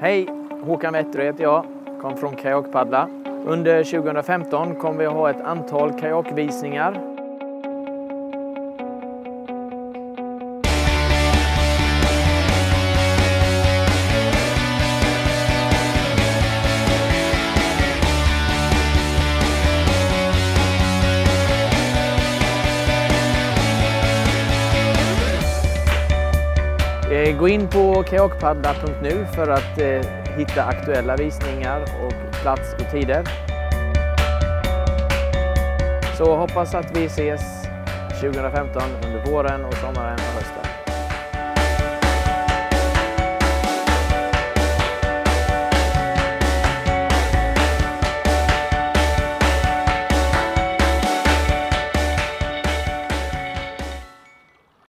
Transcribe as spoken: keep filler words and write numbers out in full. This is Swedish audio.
Hej, Håkan Wetterö heter jag, kom från Kajakpaddla. Under tjugohundrafemton kommer vi att ha ett antal kajakvisningar. Gå in på kajakpaddla punkt nu för att eh, hitta aktuella visningar och plats och tider. Så hoppas att vi ses tjugohundrafemton under våren och sommaren och hösten.